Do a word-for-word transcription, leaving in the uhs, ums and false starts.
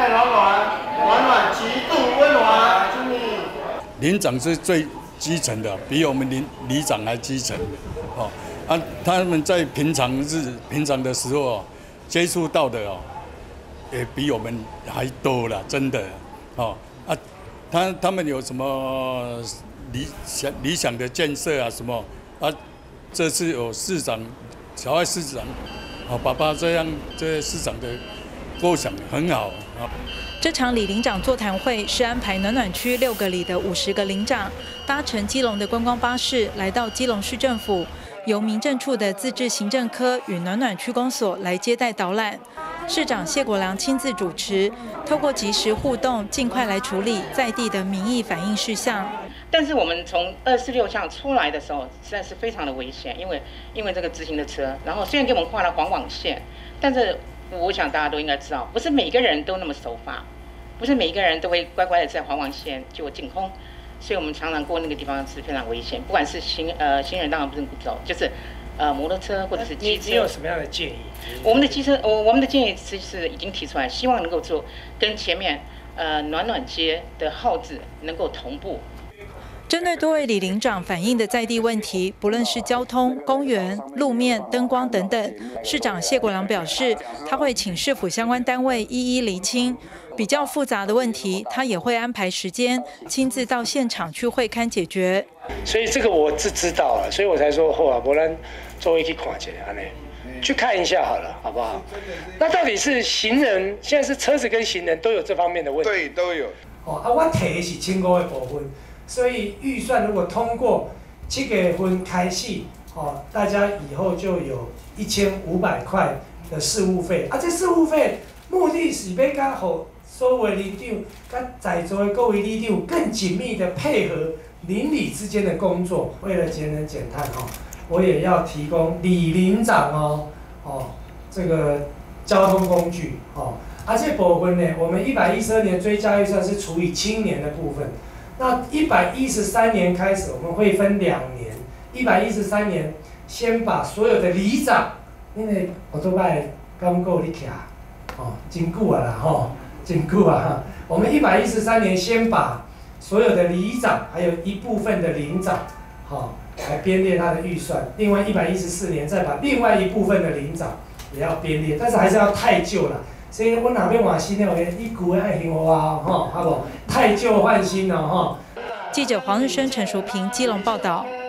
太暖暖，暖暖极度温暖，祝你。 里长是最基层的，比我们里里长还基层，哦啊，他们在平常日平常的时候接触到的哦，也比我们还多了，真的，哦啊，他他们有什么理想理想的建设啊什么啊？这次有市长小爱市长，啊，爸爸这样这市长的构想很好啊。 这场里邻长座谈会是安排暖暖区六个里的五十个邻长搭乘基隆的观光巴士来到基隆市政府，由民政处的自治行政科与暖暖区公所来接待导览。市长谢国良亲自主持，透过即时互动，尽快来处理在地的民意反映事项。 但是我们从二四六巷出来的时候，实在是非常的危险，因为因为这个直行的车，然后虽然给我们画了黄网线，但是我想大家都应该知道，不是每个人都那么守法，不是每一个人都会乖乖的在黄网线就净空，所以我们常常过那个地方是非常危险，不管是行呃行人当然不能不走，就是呃摩托车或者是机车。 你有什么样的建议？ 我们的机车，我我们的建议其实已经提出来，希望能够做跟前面呃暖暖街的号志能够同步。 针对多位里邻长反映的在地问题，不论是交通、公园、路面、灯光等等，市长谢国良表示，他会请市府相关单位一一厘清。比较复杂的问题，他也会安排时间，亲自到现场去会勘解决。 所以这个我是知道了，所以我才说，后啊，不然周围去看一下，安尼去看一下好了，好不好？那到底是行人，现在是车子跟行人都有这方面的问题？ 对，都有。 哦，啊，我提的是千五的部分。所以预算如果通过，七月份开始，哦，大家以后就有一千五百块的事务费。啊，这事务费目的是要甲好所有的里长、甲在座的各位里长更紧密的配合邻里之间的工作。为了节能减碳，哦，我也要提供里邻长哦，哦，这个交通工具，哦，啊，这部分呢，我们一百一十二年追加预算是除以青年的部分。那一百一十三年开始，我们会分两年。一百一十三年，先把所有的里长，因为我都拜刚够你徛，哦，真久啊啦吼，真久啊哈。我们一百一十三年先把所有的里长，还有一部分的邻长，好，哦，来编列他的预算。另外一百一十四年再把另外一部分的邻长也要编列，但是还是要太旧了。所以我哪边换新的，我你旧的爱听我啊，吼，好不？太旧换新了，吼。 记者黄日升、陈淑平，基隆报道。